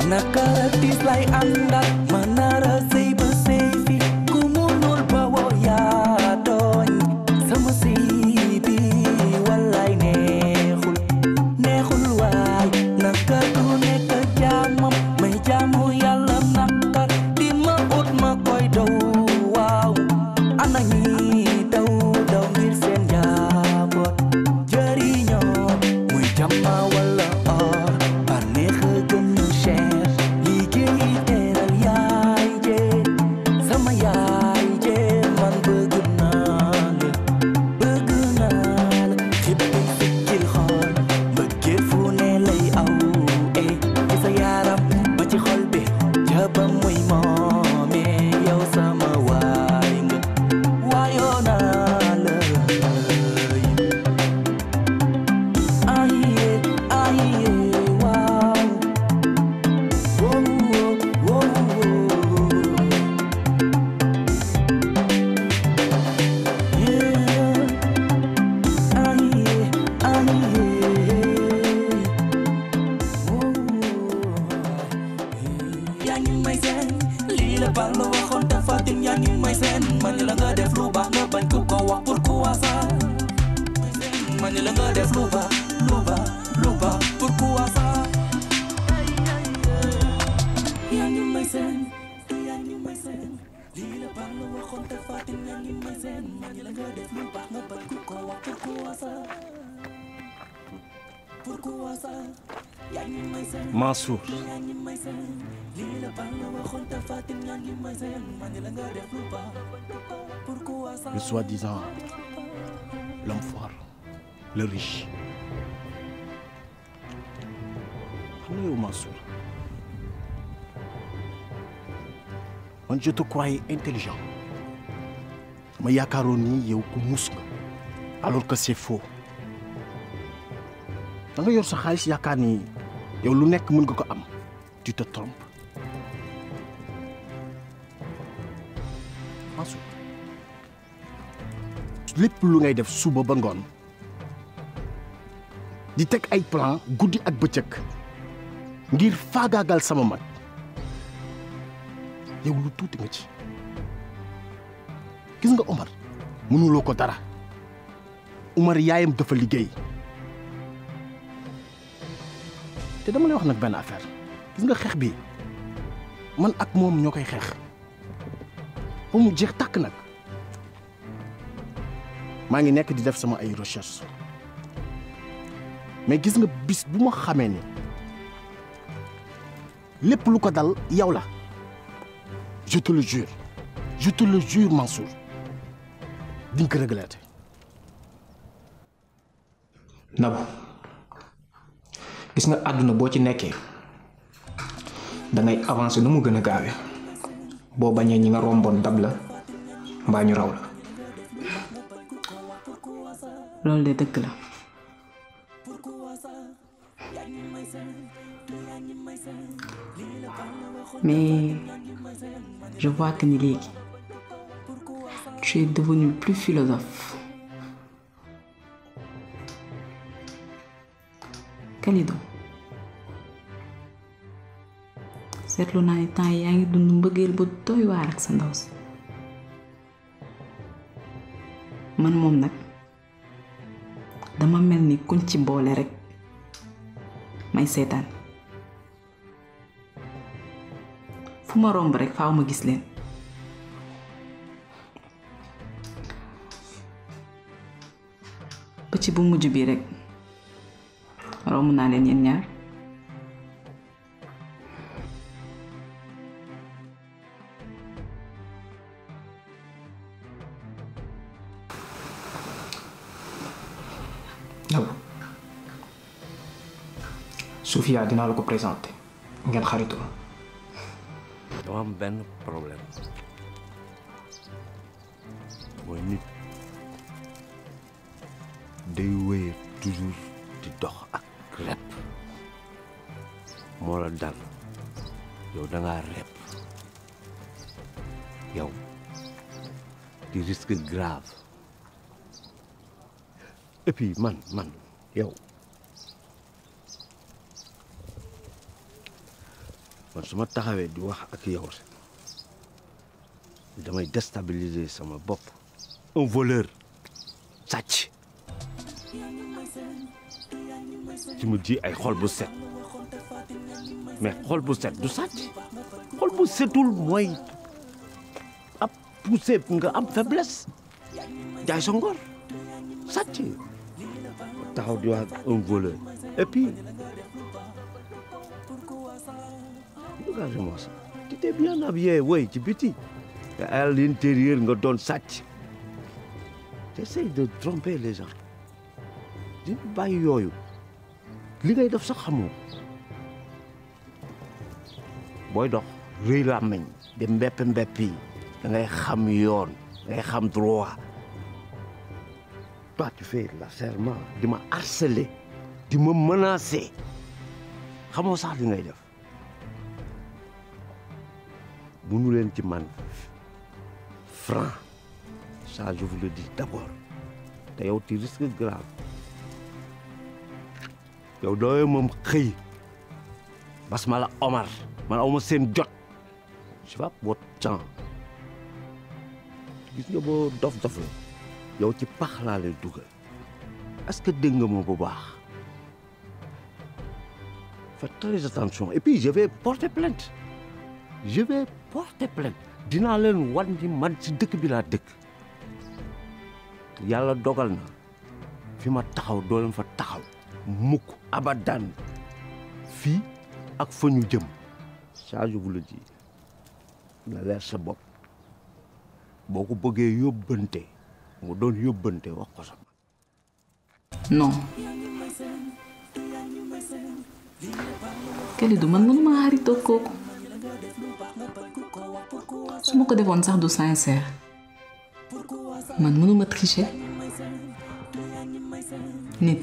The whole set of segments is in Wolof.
Nakaratis lay andak manara say basefi kumunul bawo ya doñ sama sey bi walay neexul waay naka du nekk jaamam may jaamu yàlla naka di ma ut ma koy daw waaw ana ñi daw ngir seen njaboot jëriñoo muy jàmma wala or par neex gën a cher liggéey teral yaay jee sama yaay jee man bëgg naa la xippi fikkil xool bëggee fu ne lay aw ci sa yaram ba ci xol bi jaba muy moome yow sama waay nga waayoo naa la aye waaw wow yaa ngi may seen lii la bal la waxoon dafa tin yaa ngi may seen man la nga def lu baax nga bañ ko ko wax pourquoi ça man la nga def lu baax pourquoi ça yaa ngi may seen lii la bal la waxoon dafa tin yaa ngi may seen man la nga def lu baax nga bañ ko ko wax pourquoi ça Mansour. Le soi-disant l'homme fort, le riche. Xam nga yow Mansour, man je te croyais intelligent. Ma yaakaaroon ni yow ku mus nga, alors que c'est faux. Da nga yor sa xaalis yaakaar ni yow lu nekk mën nga ko am, tu te trompes. Mansour, lépp lu ngay def suba ba ngoon di teg ay plan guddi ak bëccëg ngir faagaagal sama mag yow lu tuuti nga ci. Gis nga Omar mënuloo ko dara. Omar yaayam dafa liggéey. te dama lay wax nag benn affaire gis nga xeex bi man ak moom ñoo koy xeex ba mu jeex tàkk nag. maa ngi nekk di def sama ay recherche mais gis nga bis bu ma xamee ni lépp lu ko dal yow la je te le jure Mansour di nga ko regretter. Nabou gis nga àdduna boo ci nekkee dangay avancer nu mu gën a gaawee boo bañee ñi nga romboon dab la mbaa ñu raw la. loolu de dëgg la mais je vois que ni léegi tu es devenu plus philosophe. Kalidou seetlu naa ne temps yaa ngi dund mbëggeel bu doy waar ak sa ndaw si man moom nag dama mel ni kuñ ci boole rek may seetaan fu ma romb rek faaw ma gis leen ba ci bu mujj bi rek romb naa leen yéen ñaar. Sophia dinaa la ko présenter ngeen xaritoo. dama am benn problème mooy nit day wéy toujours di dox ak rep moo la dal yow da ngaa rep yow di risque grave et puis man yow man su ma taxawee di wax ak yow damay déstabiliser sama bopp. un voleur sàcc ci mu ji ay xol bu set mais xol bu set du sàcc xol bu setul mooy ab poussé nga am faiblesse jaay sa ngor sàcc taxaw di wax un voleur et puis regarde-moi ça tu t'es bien habillé oui ci biti à l'intérieur nga doon sàcc t'essayes de tromper les gens di bàyyi yooyu li ngay def sax xamoo booy dox rëy làmmiñ di mbepp yi da ngay xam yoon da ngay xam droit toi tu fais la serment di ma harceler di ma menacer xamoo sax li ngay def munu leen ci man franc ça je vous le dis d'abord te yow tu risques grave yow dooye moom xëy basmala Omar man awma seen jot je pas votre temps gis nga boo dof la yow ci pax laa lay dugal est-ce que dégg nga ma bu baax faites très attention et puis je vais porter plainte dinaa leen wan ni man ci dëkk bi laa dëkk yàlla dogal na fi ma taxaw doo leen fa taxaw mukk abadan fii ak fa ñu jëm ça je vous le dis na leer sa bopp boo ko bëggee yóbbante mu doon yóbbante wax ko sama non Kalidou man mënuma xaritoo kooku su ma ko defoon sax du sincère man mënuma tricher nit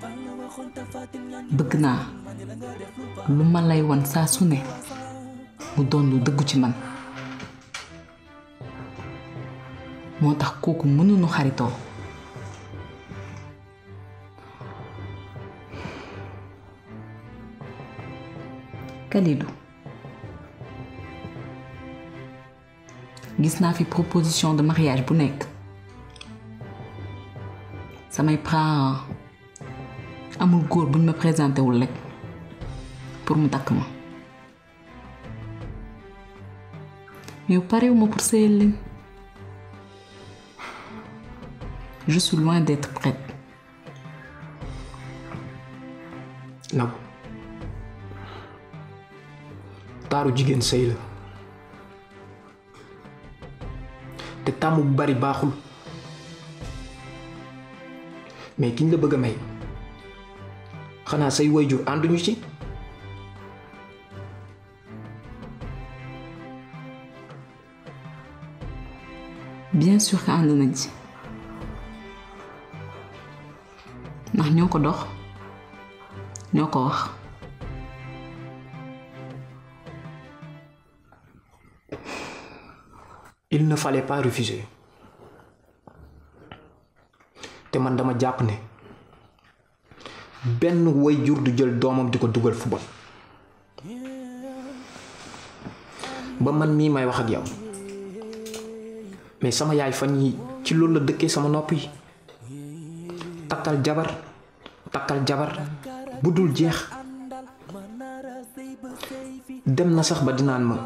bëgg naa lu ma lay wan saa su ne mu doon lu dëggu ci man moo tax kooku mënuñu xaritoo Kalidou gis naa fi proposition de mariage bu nekk samay parents amul góor buñ ma présenté wul rek pour mu takk ma mais parewuma pour sëyal leen je suis loin d'être prête. Nabou taaru jigéen sëy la te tàmm bu bari baaxul mais kiñ la bëgg a may xanaa say waajur ànduñu ci. bien sûr que ànd nañ ci ndax ñoo ko dox ñoo ko wax. Il ne fallait pas refuser te man dama jàpp ne benn waajur du jël doomam di ko dugal football ba man mii may wax ak yow mais sama yaay fan yi ci loolu la dëkkee sama nopp yi takkal jabar bu dul jeex dem na sax ba dinaan ma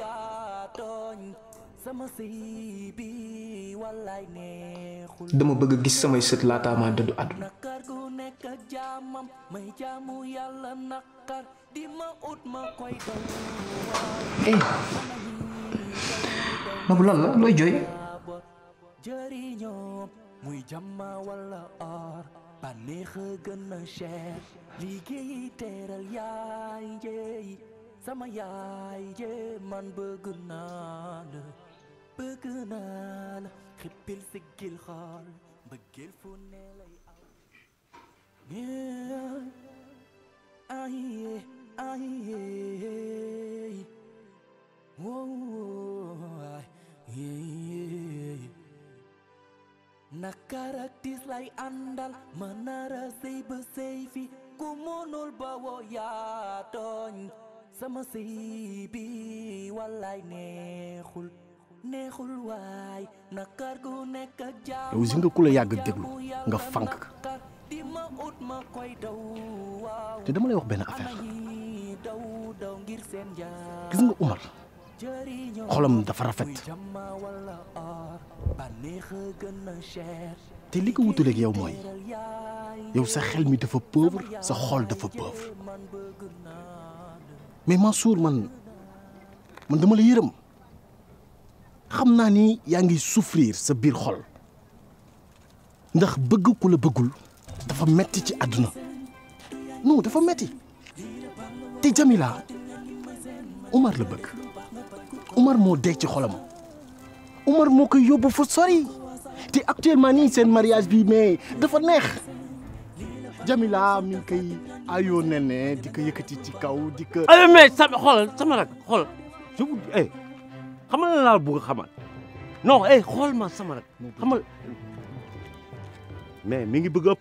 dama bëgg a gis samay sët laataa maa dëddu àdduna. Nabou lan la looy jooy. sama yaay je man bëgg naa la bëgg naa la xippil siggil xool bëggeel fu ne lay aw aye aye wow nakarak tis lay àndal manara sëy ba sëy fi ku mënul ba woo yaa tooñ sama sëy bi wallaay neexul waay nakar gu nekk ak jaam yow si nga ku la yàgg déglu nga fànk te dama lay wax benn affaire gis nga Umar xolam dafa rafet te li ko wutaleeg yow mooy yow sa xel mi dafa pauvre sa xol dafa pauvre mais Mansour man dama la yërëm xam naa ni yaa ngi souffrir sa biir xol ndax bëgg ku la bëggul dafa metti ci àdduna non dafa metti te Jamila Umar la bëgg Umar moo dee ci xolam Umar moo koy yóbbu fa sori te actuellement nii seen mariage bi mais dafa neex Jamila mi ngi koy ayoo nene di ko yëkkati ci kaw di ko. mais sama rak xool je vous dis xamal na laa bëgg xamal non xool ma sama rak xamal mais mi ngi bëgg ëpp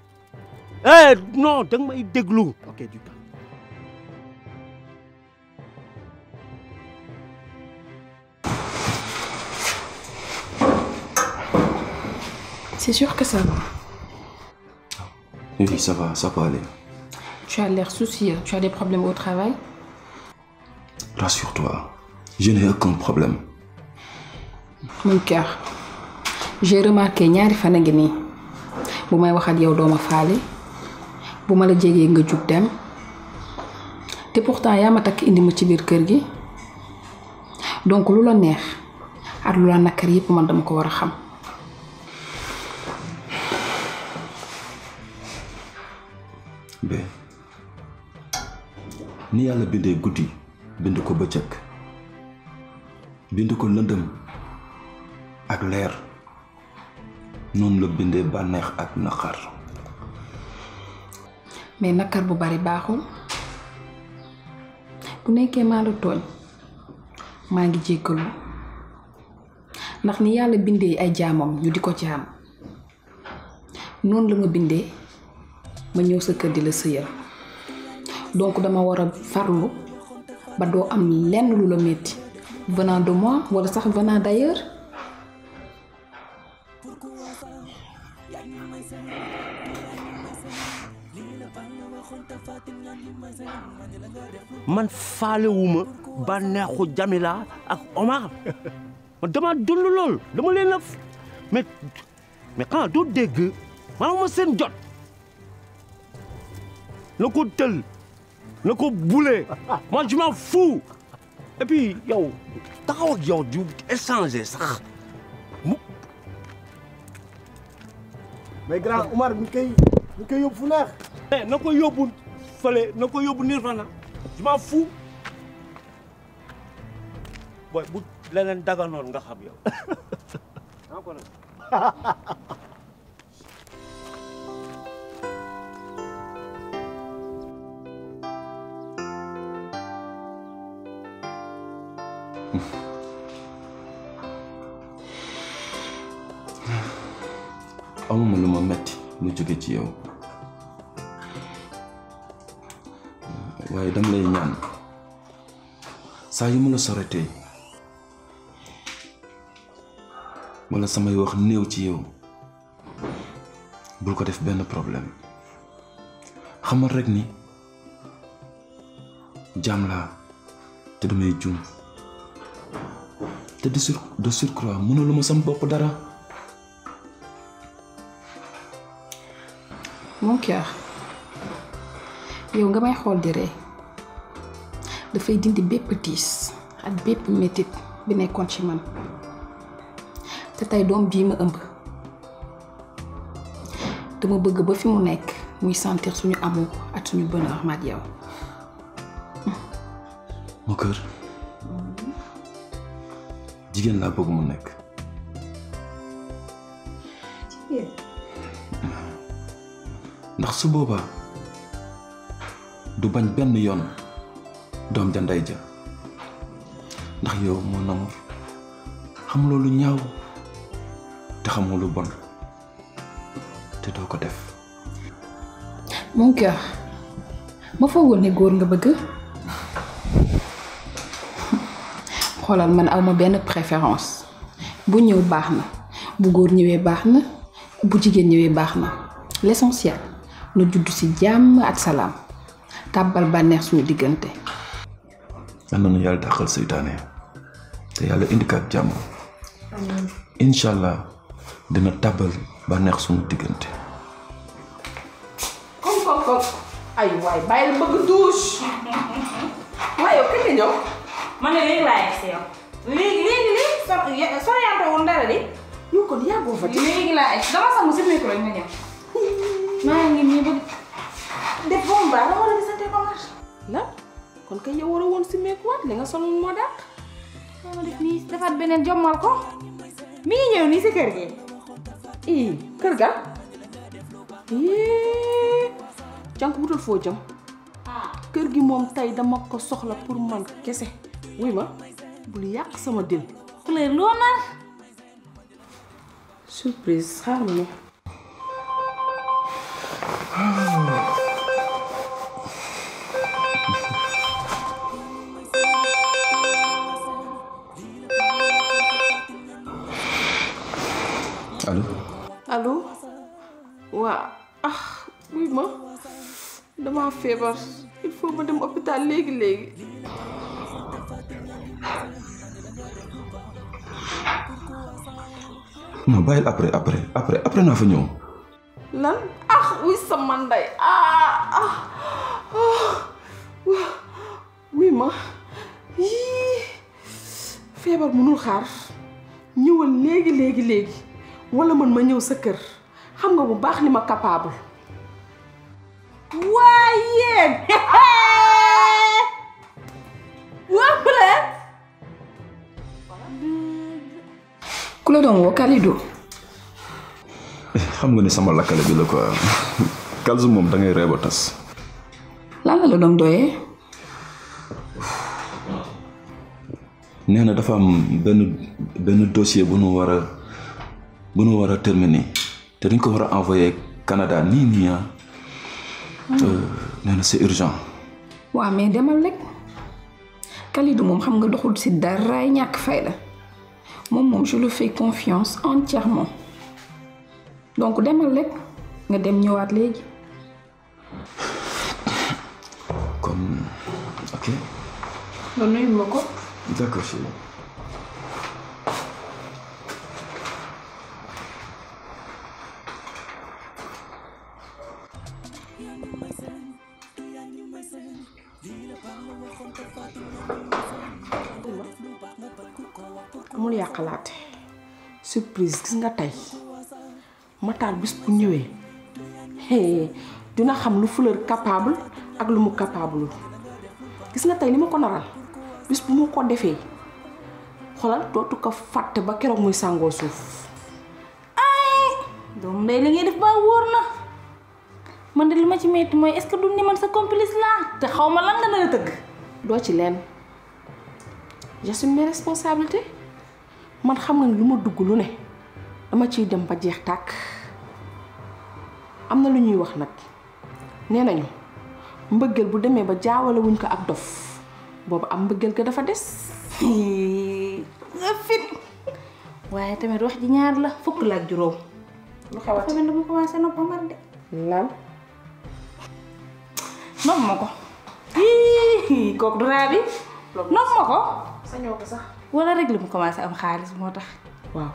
non danga may déglu. ok du temps. C'est sûr que ça va. Oui, ça va, ça peut aller. Tu as l'air soucieux. Tu as des problèmes au travail? Rassure-toi, je n'ai aucun problème. Mon cœur, j'ai remarqué ñaari fan a ngi nii bu may wax ak yow doo ma faale bu ma la jegee nga jug dem te pourtant yaa ma takk indi ma ci biir kër gi donc lu la neex ak lu la nakar yépp man dama ko war a xam. Bé ni yàlla bindee guddi bind ko bëccëg bind ko lëndëm ak leer noonu la bindee bànneex ak naqar. mais nakar bu bari baaxul bu nekkee maa la tooñ maa ngi jéggalu ndax ni yàlla bindee ay jaamam ñu di ko jaam noonu la ma bindee ma ñëw sa kër di la sëyal donc dama war a farlu ba doo am lenn lu la metti venant de moi wala sax venant d'ailleurs. man faalewuma bànneexu Jamila ak Omar man dama dund lool dama leen a mais xanaa doo dégg ma seen jot na ko tël na ko bouler moi je m'en fous et puis yow taxaw ak yow di échanger sax mais grand Omar mi koy yóbbu fu neex. na ko yóbbu fële na ko yóbbu Nirvana je m'en fous boy bu leneen daganoon nga xam yow amuma lu ma metti lu jóge ci yow waaye dama lay ñaan saa yu ma la soretee wala samay wax néew ci yow bul ko def benn problème xamal rek ni jaam laa te damay juum te de surcroît mënuluma sama bopp dara. mon cœur yow nga may xool di ree dafay dindi bépp tiis ak bépp métit bi nekkoon ci man te tey doom bii ma ëmb dama bëgg ba fi mu nekk muy sentir suñu amour ak suñu bonheur ma ak yow. mon cœur jigéen laa bëgg mu nekk. ndax su boobaa du bañ benn yoon doom ja ndey ja ndax yow mon amour xamuloo lu ñaaw te xamoo lu bon te doo ko def. mon cœur ma foogoon ne góor nga bëgg. xoolal man awma benn préférence bu ñëw baax na bu góor ñëwee baax na bu jigéen ñëwee baax na l'essentiel na judd ci jàmm ak salaam tàbbal bànneex suñu diggante. yal na nu yàlla dàqal seytaane te yàlla indi ko ak jàmm. incha allah dina tàbbal bànneex suñu diggante. kom ay waay bàyyi la bëgg douche. waaye yow kañ nga ñëw. man ne léegi laa yegg si yow. léegi soriante woon dara de. yow kon yàggoo fa. léegi laa yegg dama sangu si micro rek nga ñëw. maa ngi nii bëgg def bombe ba la war a gisante commencé. la kon kay yow war a woon si meekuwaat li nga soloon moo dàq. ma def nii defaat beneen jommal ko. mi ngi ñëw nii si kër gi. kër ga. jànk wutal foo jëm. kër gi moom tey dama ko soxla pour man kese. wuy ma bul yàq sama dil. couleur loo nar. surprise xaar ma ne. allo waa wuy ma dama feebar il faut ma dem hôpital léegi. non bàyyil après naa fa ñëw. lan wuy sama ndey wuy ma feebar mënul xaar ñëwal léegi wala man ma ñëw sa kër xam nga bu baax ni ma capable. waaye ku la doon woo Kalidou. xam nga ni sama lakkale bi la quoi Kalzu moom da ngay reeba tas. lan la doon doyee. nee na dafa am benn dossier bu nu war a terminer te dañ ko war a envoyer Canada nii nee na c'est urgent. waaw mais demal rek Kalidou moom xam nga doxul ci daraay ñàkk fayda moom je le fais confiance entièrement donc demal rek nga dem ñëwaat léegi. kon ok. nga nuyu ma ko. d'accord chérie. amul yàqalaate surprise gis nga tey Matar bis bu ñëwee dina xam lu Fleur capable ak lu mu capable gis nga tey li ma ko naral bis bu mu ko defee xoolal dootu ko fàtte ba keroog muy sàngoo suuf. doom ndey li ngay def ba wóor na man de li ma ci metti mooy est-ce que du ni man sa complice laa te xaw ma lan nga nar a tëgg. doo ci leen j'assume mes responsabilités man xam nga ni lu ma dugg lu ne dama ciy dem ba jeex tàkk. am na lu ñuy wax nag nee nañu mbëggeel bu demee ba jaawale wuñ ko ak dof boobu am mbëggeel ga dafa des. nga fit waaye tamit wax ji ñaar la fukk la ak juróom. lu xewati tamit dama commencé nopp mar de. lan. nopp ma ko. kooku du raa bi. nopp ma ko. sañoo ko sax. wala rek li mu commencé am xaalis moo tax. waaw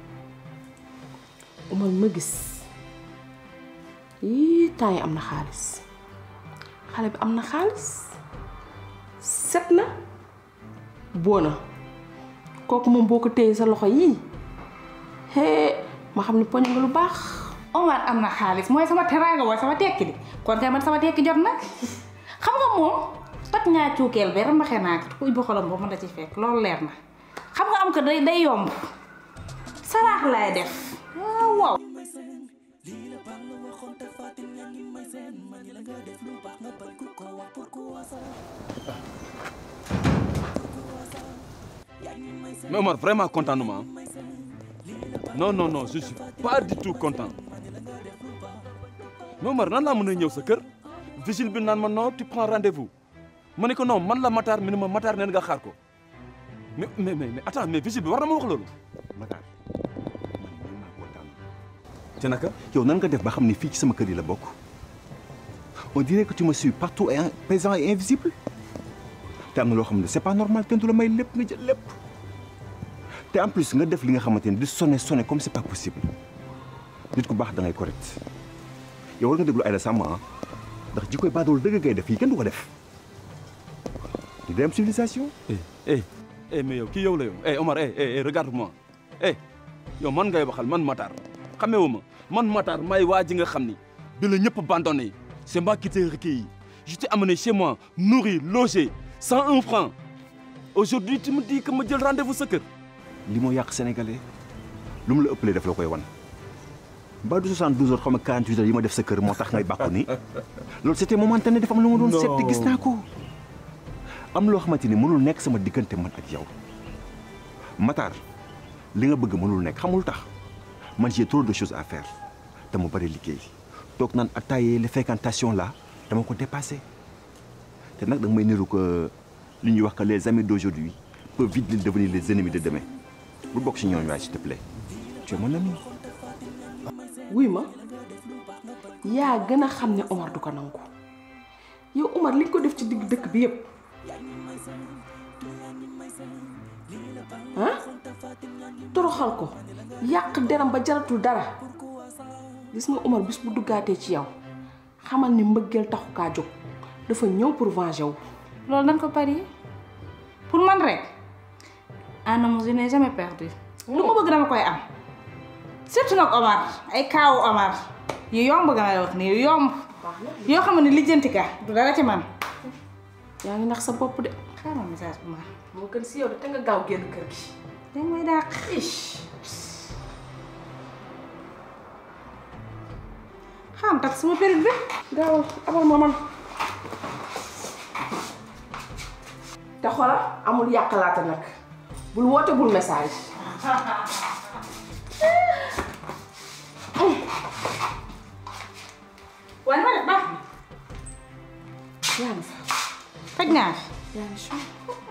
man ma gis temps yi am na xaalis xale bi am na xaalis set na boo na kooku moom boo ko téye sa loxo yii ma xam ni poñ nga lu baax. Omar am na xaalis mooy sama teraanga mooy sama tekki di kon kay man sama tekki jot nag xam nga moom toj ñaa cuukeel be rambaxe naa ko ku ubbi xolam boobu mën na ci fekk loolu leer na xam nga am ko day yomb saraax laay def waaw. Mais Omar, vraiment content de moi. Non, je suis pas du tout content. Mais Omar, nan laa mën a ñëw sa kër vigile bi naan ma non tu prends rendez-vous ma ne ko non man la Matar mi ne ma Matar neen nga xaar ko mais attends mais visite bi war na ma wax loolu. Matar man maa kontaan. te naka yow nan nga def ba xam ne fii ci sama kër yi la bokk on dirait que tu me suis partout et présent et invisible te am na loo xam ne c'est pas normal kenn du la may lépp nga jël lépp te en plus nga def li nga xamante ne di sonné comme c'est pas possible nit ku baax da ngay correct yow war nga déglu Aïda Samb ndax ji koy baadool dëgg ngay def yi kenn du ko def di dem civilisation. mais yow kii yow la yow Omar regarde-moi yow man ngay waxal man Matar xamewu ma man Matar may waa ji nga xam ni bi la ñëpp abandonné c'est moi qui t'ai recueilli je t'ai amené chez moi nourri logé 101 francs aujourd'hui tu me dis que ma jël rendez-vous sa kër. li moo yàq sénégalais lu mu la ëppalee def la koy wan ba du 72 heures xaw ma 48 heures yi ma def sa kër moo tax ngay bàkku ni loolu c'était momentané dafa am lu ma doon seet te gis naa ko am loo xamante ni mënul nekk sama diggante man ak yow Matar li nga bëgg mënul nekk xamul tax man j'ai trop de choses à faire te mu bari liggéey toog naan attailler les fréquentations là dama ko dépassé te nag da nga may niru que li ñuy wax que les amis d'aujourd'hui peuvent vite devenir les ennemis de demain bu bokk ci ñooñu waay s'il te plaît tu es mon ami. wuy ma yaa gën a xam ne Omar du ko nangu yow Omar li nga ko def ci digg dëkk bi yëpp ah toroxal ko yàq deram ba jaratul dara gis nga Omar bis bu duggaatee ci yow xamal ni mbëggeel taxu kaa jóg dafa ñëw pour venger wu. loolu dañ ko parier pour man rek un homme je n'ai jamais perdu. lu ma bëgg dama koy am surtout nag Omar ay kaawu Omar yu yomb nga may wax nii yu yomb yoo xam ne lijjanti ka du dara ci man. yaa ngi nax sa bopp de. xaaral message bu ma. moo gën si yow de te nga gaaw génn kër gi. dañ may dàq. xam tax sama période bi. gaawal abal ma man. te xoolal amul yàqalaate nag bul woote bul message. waaye ma def baax na. yaa ngi fa. faj naa fi. yaa ngi si.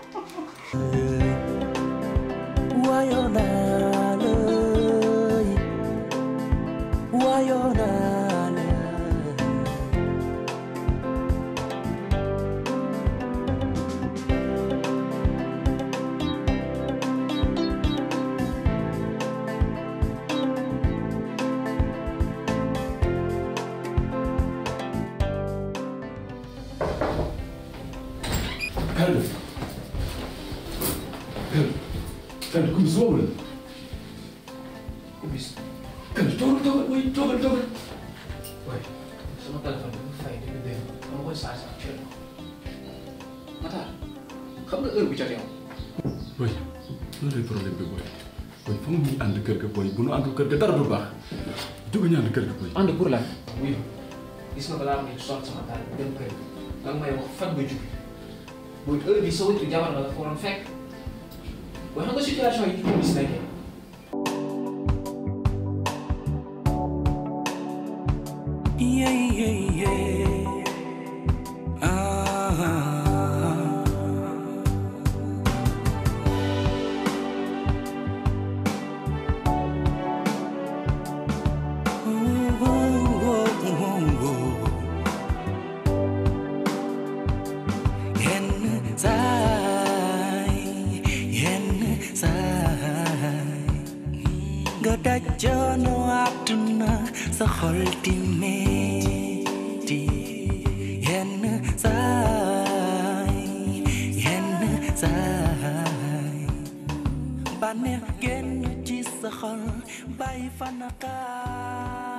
Kan kom zo wel. Kom eens. Kan toogal oui toogal. Oui. Sama téléphone bi fay di dégg dama koy chargé actuellement. Matar xam nga heure bu jot yow. Oui. Loolu lay problème bi boy. Boy foog ñu ànd kër ga boy bu nu àndul kër ga dara du baax. Jóge ñu ànd kër ga boy. ànd pour lan. Oui. Gis nga balaa muy sol sama taal dem kër ga. Danga may wax fan nga jóge. Boy heure bi sa wetu jabar nga la fooroon fekk. Boy xam nga situation yi ñu gis nekkee. Jono àdduna sa xol di metti yenn saay bànneex génn ci sa xol bàyyi fa naqaar